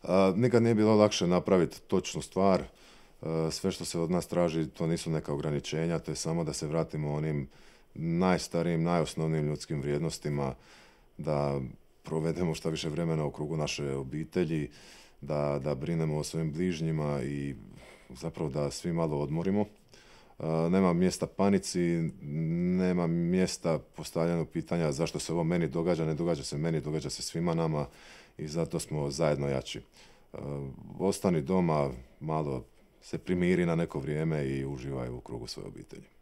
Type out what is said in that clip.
Nikad nije bilo lakše napraviti točnu stvar. Sve što se od nas traži, to nisu neka ograničenja, to je samo da se vratimo onim najstarijim, najosnovnijim ljudskim vrijednostima, da provedemo što više vremena u krugu naše obitelji, da brinemo o svojim bližnjima i zapravo da svi malo odmorimo. Nema mjesta panici, nema mjesta postavljanju pitanja zašto se ovo meni događa, ne događa se meni, događa se svima nama i zato smo zajedno jači. Ostani doma, malo se primiri na neko vrijeme i uživaj u krugu svoje obitelji.